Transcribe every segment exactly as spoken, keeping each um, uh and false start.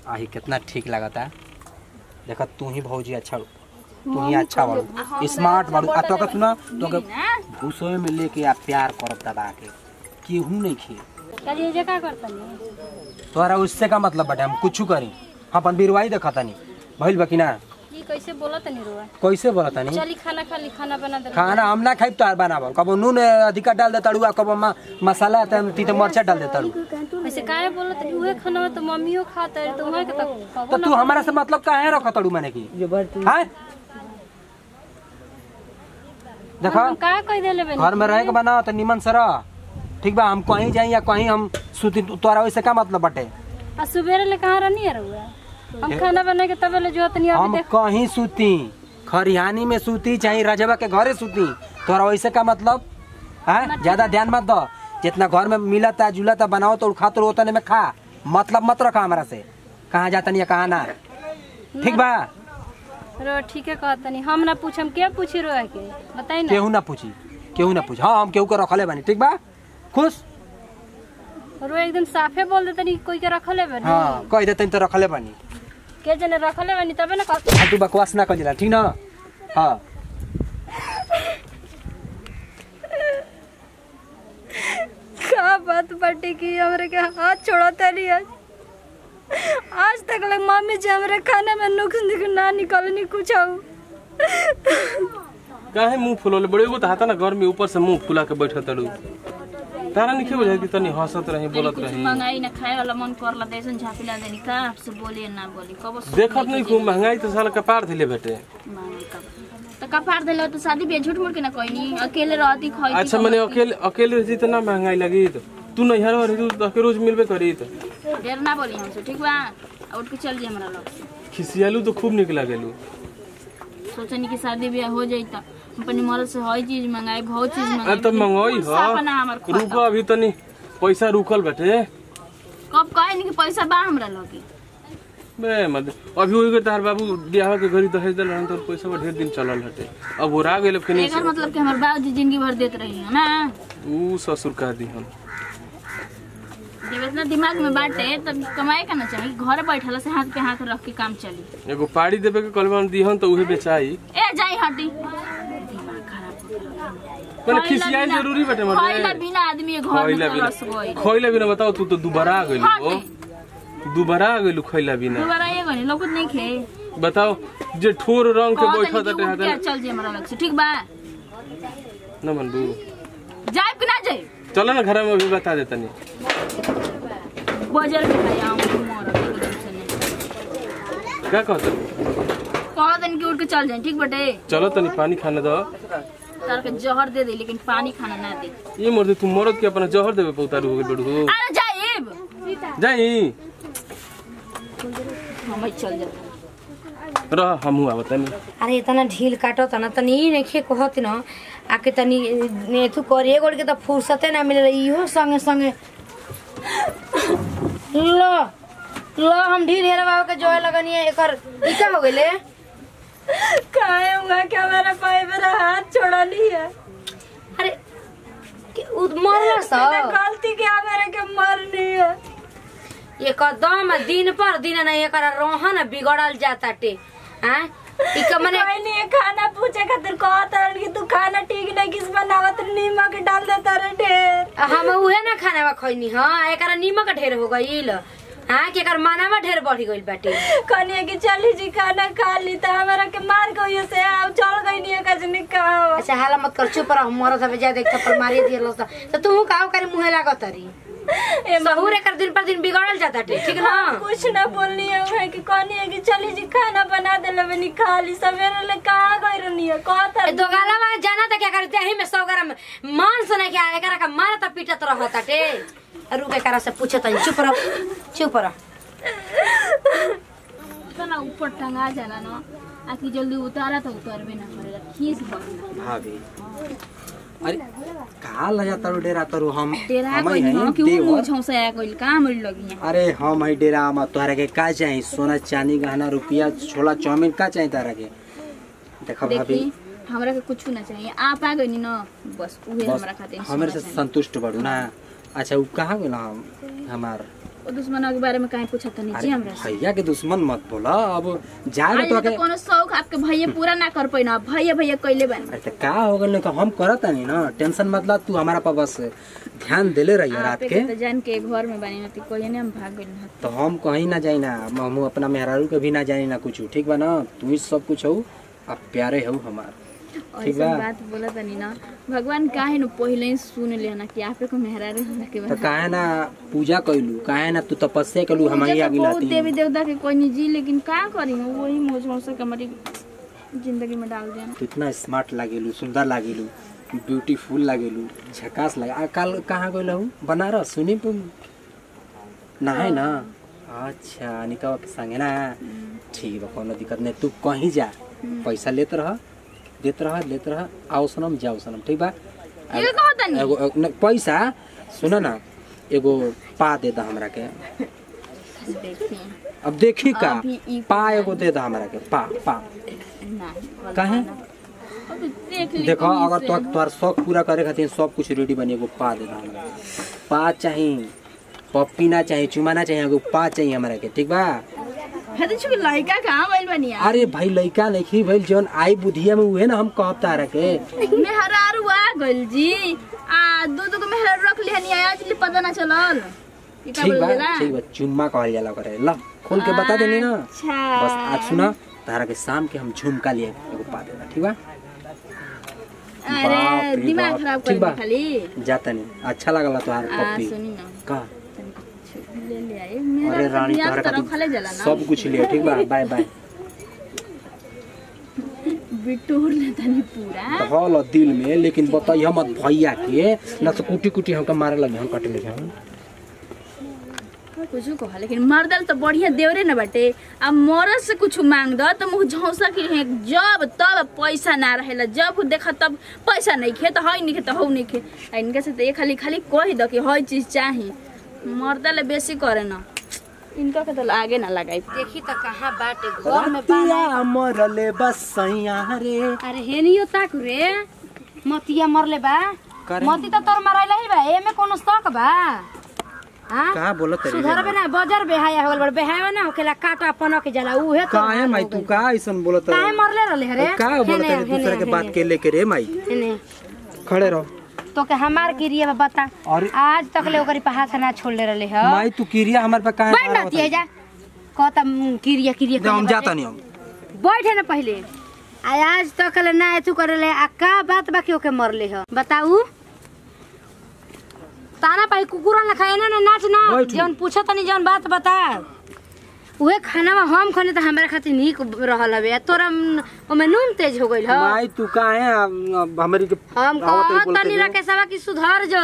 आही कितना ठीक लगता है। देखा तू ही भौजी अच्छा तू ही अच्छा बाड़ू स्मार्ट बाड़ू आ तो सुना तो घूसो में लेके आ प्यार करब दबा के केहू नहीं खी कल ये का करता नहीं तोरा उससे का मतलब बटे हम कुछ करी अपन बिरवाई देखता नहीं भइल बकी ना ये कैसे बोलत नहीं रुआ कैसे बोलता नहीं चली खाना खाली खाना बना दे खाना हम ना खाई तो बनाबो कबो नून अधिका डाल दे तड़ुआ कबो मसाला ती तो मरचा डाल दे तड़ू ऐसे काहे बोलत नहीं उहे खाना तो मम्मीओ खाता है तो उहे के तो तो तू हमारा से मतलब काहे रख तड़ू माने की हां देखो हम का कह देले बनी घर में रह के बना तो निमन से रह ठीक बा। हम कहीं जाई या कहीं हम सुती तोरा वैसे का मतलब बटे आ सुबेरे ले कहां रहनी है रुआ हम खाना बना के तबे ले जो तनी हम कहीं सूती खरिहानी में सूती चाहे रजवा के घरे सूती तोरा वैसे का मतलब है ज्यादा ध्यान मत दो जितना घर में मिलता जुलता बनाओ तो खा तो उतने में खा मतलब मत रखा हमारा से कहाँ जाता नहीं कहाँ ना ठीक बा रो ठीक है कहता नहीं हम ना पूछम क्या पूछी रो के बताई ना केहू ना पूछी केहू ना पूछ हाँ हम केहू के रखले बानी ठीक बा खुश रो एकदम साफे बोल देते नहीं कोई के रखले बानी हाँ कह देते तो रखले बानी के जने रखले बानी तबे ना कह तू बकवास ना कर ठीक ना हाँ का बात बाटे की हमरे के हाथ छोड़ता नहीं आज आज तक लग मम्मी जी हमरे खाने में नुक्स ना निकलनी कुछ आऊ काहे मुंह फुलले बड़े को हाथा ना घर में ऊपर से मुंह फुला के बैठा तड़ू तारा नहीं बुझा कि तनी हंसत रही बोलत रही महंगाई ना खाए वाला मन करला देसन झापिला देनी का आपसे बोले ना बोली कब देखत नहीं खूब महंगाई तो साल कपार दिले बेटे तो कपार दिले तो शादी बे झूठ मूठ के ना कोई नहीं अकेले रहती खाई अच्छा मैंने अकेले अकेले रही तो ना महंगाई लगी तो तू नहीं हर रही तो के रोज मिलबे करी तो देर ना बोली हमसे ठीक बा उठ के चल जी हमरा लोग खिसियालू तो खूब निकला गेलू सोचनी कि शादी ब्याह हो जाई त अपनी मरल से हई चीज मंगाई बहुत चीज मंगाई तो मंगाई हो रुको अभी तनी पैसा रुकल बैठे कब कहे नहीं कि पैसा बा हमरा लगे बे मत अभी होई के तार बाबू ब्याह के घरी दहेज देल रहन तो पैसा ढेर दिन चलल हटे अब हो रा गेल फिनिश एकर मतलब कि हमर बाबूजी जिंदगी भर देत रही है ना ऊ ससुर का दी हम जब इतना दिमाग में बाटे तब कमाए का ना चाहिए घर बैठला से हाथ पे हाथ रख के काम चली एगो पाड़ी देबे के कलवन दीहन तो उहे बेचाई ए जाई हटी दिमाग खराब पर खिसियाई जरूरी बटे मत खइला बिना आदमी घर में रस गई खइला बिना बताओ तू तो दुबारा आ गइल हो दुबारा आ गइल खइला बिना दुबारा ये गनी लोकुत नहीं खे बताओ जे ठोर रंग के बैठा तटे हाथ चल जे हमरा लग से ठीक बा न मनबू जाए कि ना जाए चलो ना घर में अभी बता देता नहीं बाजार में खाया हम मोर क्या कहत कह दिन के उठ के चल जाए ठीक बटे चलो तनी पानी खाने दो तार के जहर दे दे लेकिन पानी खाना ना दे ये मर्द तू मरद के अपना जहर देबे पौतारू हो गइल बड़ू अरे जाइब जाई हम चल जा रह हमहू आवत नहीं अरे इतना ढील काटत ना तनी नहीं कहत न आके तनी नेथु करे गोड़ के त फुर्सते ना मिले इहो संगे संगे लो लो हम ढील हेरा बाबा के जोए लगनी है एकर इका हो गइले काहे हुआ कि हमारा भाई मेरा हाथ छोड़ा नहीं है अरे उद मरला सा गलती क्या मेरे के मरनी है एकदम दिन पर दिन नहीं एकर रोहन बिगड़ल जाता टे हैं इका मने कोई नहीं खाना पूछे खातिर कहत रहन कि तू खाना ठीक नहीं किस बनावत नीमक डाल देता रे ढेर हम उहे ना खाना खइनी हां एकरा नीमक ढेर हो गइल हां के एकर मानावा ढेर बढ़ गइल बाटे कनिया की चली जी खाना खा ली त हमरा के मार गइयो से आ चल गइनी है कजनी का अच्छा हाला मत कर चुप रह मरत हवे जा देख थप्पड़ मारी दियलो त तू काव करे मुहे लागत री ए सहूर एकर दिन पर दिन बिगड़ल जाता टे ठीक ना कुछ ना बोलनी है कि कनिया की चली जी खाना बना देले बनी खा ली सवेरे ले कहां गई रहनी है कहत ए दो गालावा जाना त क्या करते ही में सौ ग्राम मान सुना के एकरा का मारत पीटत रहत टे रुक एकरा से पूछत चुप रह चुप रह तना ऊपर टंगा जाला ना आखी जल्दी उतारा तो उतारबे ना करेला खीस बन भाभी अरे का लजा तारू डेरा तारू हम डेरा कोई न क्यों मुंह छौसा कोई काम मिल लगी अरे हम है डेरा हम तोहरा के का चाहिए सोना चांदी गहना रुपया छोला चाउमीन का चाहिए तारा के देखा भाभी हमरा के कुछ ना चाहिए आप आ गई न बस उहे हमरा खातिर हमरे से संतुष्ट बड़ू ना अच्छा उ कहां गेला हम हमार ओ दुश्मनों के बारे में काहे पूछत नहीं जी हमरा से? भैया के दुश्मन मत बोला। अब जाए आज तो तो के कोनो शौक आपके भैया पूरा ना कर पैना भैया भैया कइले बन। अरे तो का हो गइल का हम करत नहीं ना टेंशन मत ला तू हमारा पर बस ध्यान देले रही रात आपे के। तो जान के घर में बनी ना कोई ने हम भाग गइल ना। तो हम कहीं ना जाई ना हम अपना मेहरारू के भी ना जानी ना कुछ ठीक बा ना तू ही सब कुछ हो अब प्यारे हो हमार ठीक ऐसा बा। बात बोला तनी ना भगवान काहे न पहले ही सुन ले ना कि आपे को मेहरारू होला के तो बाद काहे ना पूजा कइलू काहे ना तू तपस्या कइलू हम ही आगे बहुत लाती देवी देवता के कोई नहीं जी लेकिन का करी वही मौज मौज से हमारी जिंदगी में डाल दिया। तू इतना स्मार्ट लागेलू सुंदर लागेलू ब्यूटीफुल लागेलू झकास लगा आ कल कहाँ गइल हूँ बनारस सुनी तुम ना है ना अच्छा निका के संगे ना ठीक बा कोनो दिक्कत नहीं तू कहीं जा पैसा लेत रह देत रह लेत रह आओ सनम जाओ सनम ठीक बा। ये कहो तनी एगो एगो- न, पैसा सुनो ना एगो पा दे दा हमरा के देखी अब देखी का अभी ई पा एगो दे दा हमरा के पा पा ना काहे अब देख ली देखो अगर तो तोर शौक पूरा करे खातिर सब कुछ रेडी बनी एगो पा दे दा हमरा पा चाहिए पप्पी ना चाहिए चुमा ना चाहिए एगो पा चाहिए हमरा के ठीक बा। है तो चुके लड़का कहां बैल बनिया अरे भाई लइका नहीं भाई जौन आई बुधिया में उहे ना हम कहब तारा के मेहरारू आ गइल जी आ दो दो को मेहरारू रख लिहनी आज ले पता ना चलल ई का ठीक बोल बा देला ठीक बा चुम्मा कहल जाला करे ला खोल के बता देनी ना अच्छा बस आज सुना तारा के शाम के हम झुमका लिए एगो पा देना ठीक बा। बाप अरे रे दिमाग बाप, खराब ठीक कर बा। खाली जाता नहीं अच्छा लगला तोहार आ पप्पी सुनी ना का ले ले आए अरे मेरा रानी बियाह तोहरा तरफ खाले जाला खातिर ना सब कुछ लिए ठीक बा बाय बाय। बिटोर ले तनी पूरा हल दिल में लेकिन बताइए मत भैया के ना तो कुटी कुटी हमका मारे लगे हम कट ले हम कुछ कह लेकिन मर्दल तो बढ़िया देवरे न बाटे अब मरद से कुछ मांग दो तो मुँह झौसा की है जब तब पैसा ना रहेला जब देखा तब पैसा नहीं खे तो हई नहीं खे तो हऊ नहीं खे इनके से तो ये खाली खाली कह दो कि हई चीज चाहिए मर्दल बेसी करे ना इनका के तो आगे ना लगाई देखी तो कहाँ बाटे घर में बाला रातिया मरले बस सैया रे अरे हेनियो ताकु रे मतिया मरले बा करे। मती तो तोर मरैला ही बा एमे कोनो शक बा हां का बोलत रे सुधर बे ना बजर बेहाया होल बड़ बेहाया ना होकेला काटा पनक जाला उहे तो काहे माई तू का ऐसन बोलत काहे मरले रहले रे का बोलत रे दूसरे के बात के लेके रे माई हेने खड़े रहो तो के हमार गिरिया बता अरे आज तक ले ओकरी पहाड़ से ना छोड़ले रहले ह माई तू किरिया हमार पे काहे बैठ नती है जा कहता किरिया किरिया दे हम जाता नहीं हम बैठे ना पहले आ आज तक ले ना एथु करले आ का बात बाकी ओके मरले ह बताऊ ताना पाई कुकुरा ना खाए ना नाच ना बैठू। जौन पूछो तनी जौन बात बता उहे खाना में हम खने तो हमारे खातिर नीक रहल हवे तोरा ओमे नून तेज हो गइल ह माई तू काहे अब हमरी के हम आवत है कहत बोलते तनी रे। रकेशवा की सुधर जो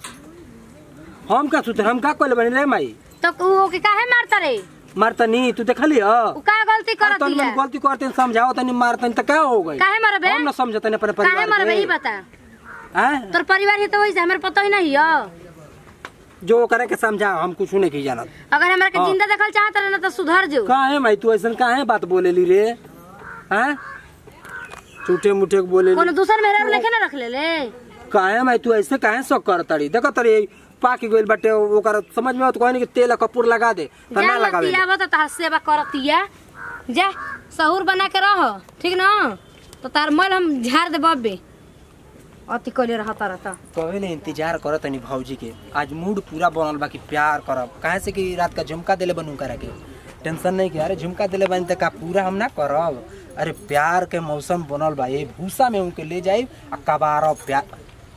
हम का सुते हम का कोले बने रे माई तो उ के काहे मारता रे मारता नहीं तू देखली ह उ का गलती करत तन हिया गलती करते समझाओ तनी मारतन त का हो गई काहे मरबे हम ना समझतन अपने काहे परिवार मरबे के। ई बता हैं तोर परिवार है तो वैसे हमारे पता ही नहीं है जो करे के समझाओ हम कुछ नहीं की जानत अगर हमरा के हाँ। जिंदा देखल चाहत रहे ना तो सुधर जो काहे माई तू ऐसन काहे बात बोलेली रे हैं झूठे मुठे के बोलेली कोनो दूसर मेहरा लेके ना रख ले ले काहे माई तू ऐसे काहे शक करतड़ी देखो तरी पाकी गइल बाटे ओकर समझ में आवत कहनी कि तेल आ कपूर लगा दे त ना लगावे जा आवत तहार सेवा करतिया जा सहूर बना के रह ठीक ना तो तार मल हम झाड़ दे बब्बे अति कइले रहता रहता कहले इंतजार करत तनी भौजी के आज मूड पूरा बनल बा कि प्यार करब काहे से कि रात का झुमका देले बनू करे के टेंशन नहीं कि अरे झुमका देले बन त का पूरा हम ना करब अरे प्यार के मौसम बनल बा ये भूसा में उनके ले जाई आ कबारब प्यार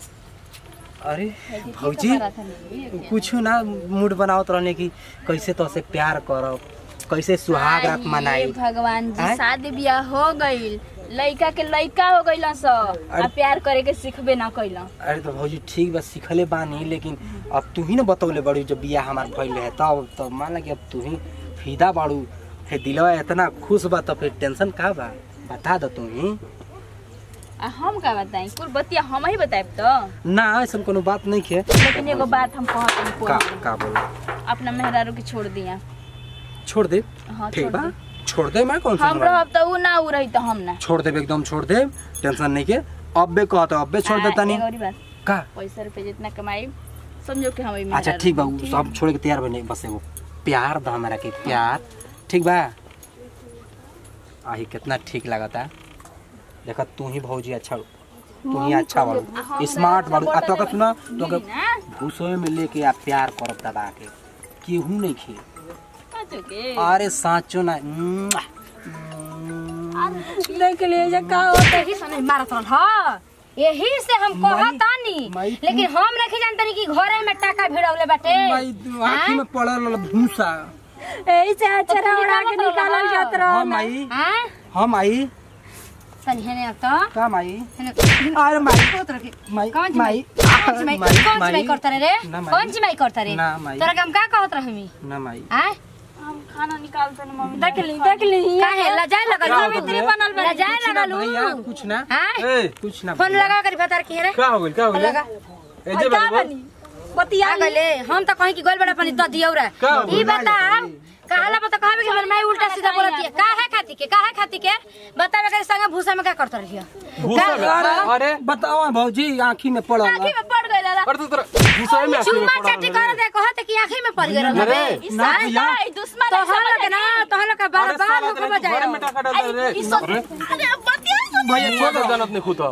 अरे भौजी कुछ ना मूड बनावत रहने की कैसे तो से प्यार करब कैसे सुहाग रात मनाई आए भगवान जी आए? शादी ब्याह हो गइल लइका के लइका हो गइल स आ प्यार करे के सिखबे ना कइल अरे तो भौजी ठीक बा सिखले बानी लेकिन अब तू ही ना बतौले बड़ी जब बियाह हमार भइल है तब तो मान ला कि अब तू ही फीदा बाड़ू है दिलवा इतना खुश बा तो फिर टेंशन का बा बता दो तू ही आ हम का बताई कुल बतिया हम ही बताएब तो ना ऐसा कोनो बात नहीं है लेकिन एगो बात हम कहत का हूं का बोलो अपना मेहरारू के छोड़ दिया छोड़ दे हाँ, ठीक छोड़ बा दे। छोड़ दे मैं कौन सा हम रहब तो उ ना उ रही तो हम ना छोड़ दे एकदम छोड़ दे टेंशन नहीं के अब बे कहत अब बे छोड़ आ, देता नहीं एगो और बात का पैसा रुपए जितना कमाई समझो कि हम अच्छा ठीक बा उ सब छोड़ के तैयार बने बस एगो प्यार दो हमरा के प्यार ठीक बा आही कितना ठीक लगता देखा तू ही भौजी अच्छा तू ही अच्छा बाड़ू स्मार्ट बाड़ू आ तो सुना तो भूसोए में लेके आ प्यार करब दबा के केहू नहीं खे अरे साचो ना देख ले जा का होता यही समय मारत रहल हां यही से हम कहतानी लेकिन हम नहीं जानतनी कि घरे में टाका भिड़ौले बाटे भाई आँखी में पड़ल भूसा एही से अचरा उड़ा के निकालल जात रहा हम आई हां हम आई तनी हेने अब तो का माई हेने अरे माई कोत रखे माई कौन माई कौन सी माई कौन सी माई करता रे ना माई। कौन सी माई करता रे ना माई। तोरा के हम का कहत रहमी ना माई हां हम खाना निकालते ना मम्मी देख ली देख ली काहे लजाए लगल का सावित्री होता बनल बा लजाए कुछ ना लगल भैया कुछ ना हां ए कुछ ना फोन लगा कर बता के रे का हो गइल का हो गइल लगा ए जे बाबू बतिया आ गले हम तो कहीं की गोल बड़ा पानी द दियौ रे का ई बता कहला बता कहबे कि हमर माई उल्टा सीधा बोलती है काहे खाती के काहे खाती के बतावे के संगे भूसा में का करत रहियो भूसा में अरे बताओ भौजी आँखी में पड़ल आँखी में पड़ गइल ला अरे तो तोरा भूसा में आँखी में चुम्मा पड़ा चाटी कर दे कहत कि आंखी में पड़ गेल रे ई साला ई दुश्मन तो है हम लोग ना तो हम लोग का बार अरे बार साला हो तेरे बजाए घरे में टाका डाल रे अरे अरे बतिया सुन भैया छोड़ जानत नहीं खुद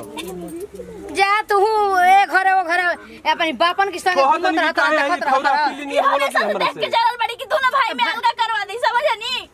जा तू ए घरे वो घरे अपन बापन के संगे कहत घूमत नहीं रहत काहे देखत खौरा रहत पीली नहीं बोलत सब हमरा देख के से चलल बड़ी कि दोनों भाई में अलगा करवा दी समझनी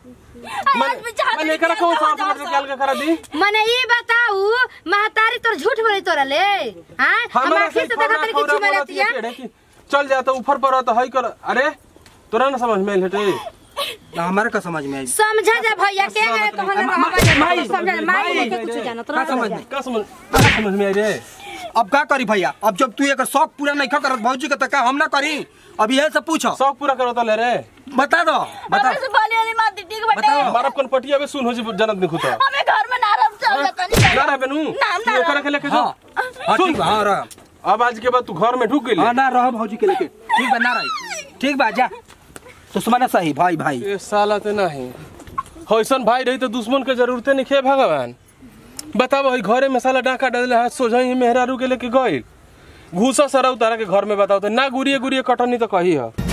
मन मन एकरा कौन सा समझ के अलग करा दी मने ई बताऊ महतारी तोर झूठ बोली तोरा ले हां हम हमरा आखिर से से देखत रही कि चुमा लेती है चल जाता ऊपर पर तो हई कर अरे तोरा ना समझ में हटे हमारे का समझ में आई समझा जा भैया के गए कहल माई, समझा माई माई, के कुछ जानत का रह समझ में का समझ का समझ में आई रे अब का करी भैया अब जब तू एक शौक पूरा नहीं करत भौजी के तो का हम ना करी अब यही से पूछो शौक पूरा करो ले रे बता दो बता हमें से बोली वाली मत ठीक बटे बताओ। हमारा कौन पटिया में सुन हो जी जनत नहीं खुदा हमें घर में ना रह चल जाता नहीं ना रहबे नु ना, तू ओकरा के लेके जा हाँ हाँ ठीक बा हाँ रह अब आज के बाद तू घर में ढुक गइल हाँ ना रह भौजी के लेके ठीक बा ना रही ठीक बा जा तो सुमाना सही भाई भाई ये साला ते नहीं होइसन भाई रही तो दुश्मन के जरूरत नहीं खे भगवान बताओ हई घरे में साला डाका डाले हाथ सोझाई मेहरारू के लेके गइल घूसा सरा उतारा के घर में बताओ तो ना गुरिये गुरिये कटनी तो कही है